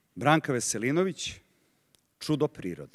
Branka Veselinović, Čudo prirode.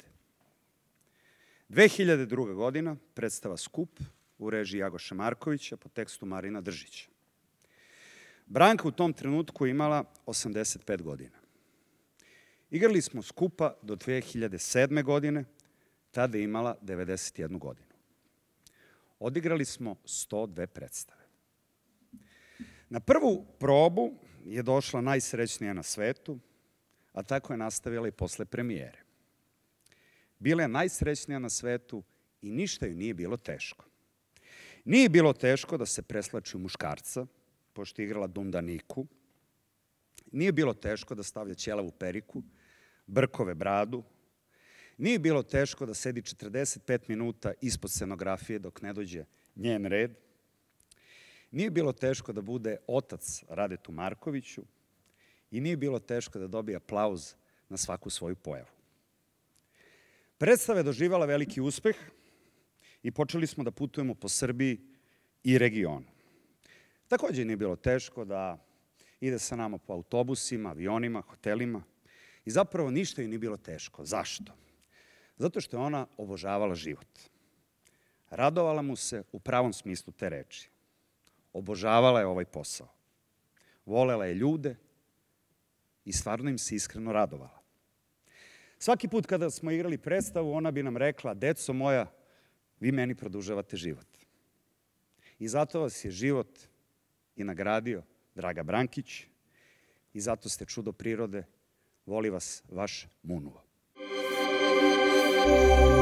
2002. godina, predstava Skup u režiji Jagoša Markovića po tekstu Marina Držića. Branka u tom trenutku imala 85 godina. Igrali smo Skupa do 2007. godine, tada je imala 91 godinu. Odigrali smo 102 predstave. Na prvu probu je došla najsrećnija na svetu, a tako je nastavila i posle premijere. Bila je najsrećnija na svetu i ništa joj nije bilo teško. Nije bilo teško da se preslači u muškarca, pošto je igrala Dundaniku. Nije bilo teško da stavlja ćelavu periku, brkove bradu. Nije bilo teško da sedi 45 minuta ispod scenografije dok ne dođe njen red. Nije bilo teško da bude otac Radetu Markoviću i nije bilo teško da dobije aplauz na svaku svoju pojavu. Predstava je doživala veliki uspeh i počeli smo da putujemo po Srbiji i regionu. Takođe nije bilo teško da ide sa nama po autobusima, avionima, hotelima i zapravo ništa joj nije bilo teško. Zašto? Zato što je ona obožavala život. Radovala mu se u pravom smislu te reči. Obožavala je ovaj posao. Volela je ljude i stvarno im se iskreno radovala. Svaki put kada smo igrali predstavu, ona bi nam rekla: deco moja, vi meni produžavate život. I zato vas je život i nagradio, draga Brankić, i zato ste čudo prirode. Voli vas vaš Munuo.